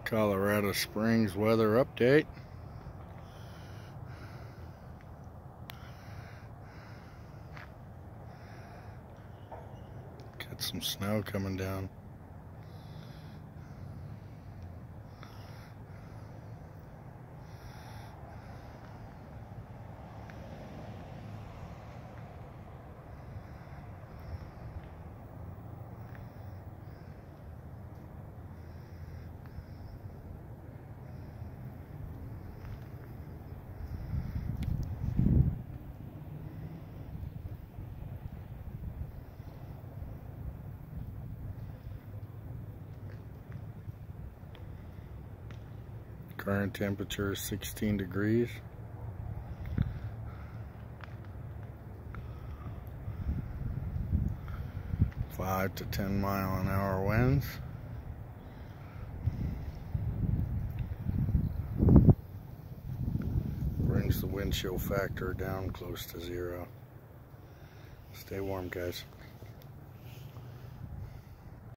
Colorado Springs weather update. Got some snow coming down. Current temperature is 16 degrees. Five to 10 mile an hour winds. Brings the wind chill factor down close to 0. Stay warm, guys.